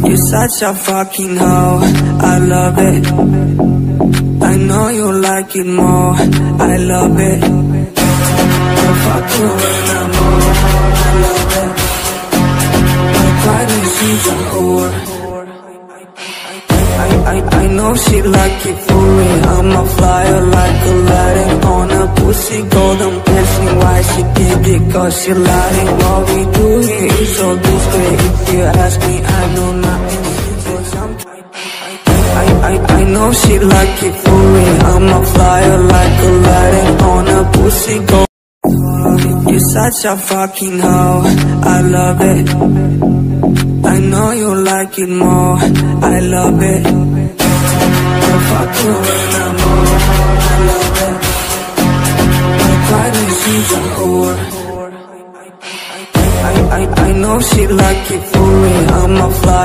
You're such a fucking hoe, I love it. I know you like it more, I love it. I fuck you when I'm more, I love it. My pride is she's a whore. I know she like it for me. I'm a flyer like Aladdin on a pussy golden blessing. Why she did it? Cause she lied it. What we do here is so discreet. If you ask me, I know nothing. I know she like it for me. I'm a flyer like Aladdin on a pussy golden. You're such a fucking hoe, I love it. I know you like it more, I love it. I fuck you when I'm more, I love it. My pride is she's a whore. I know she like it for me. I'm a fly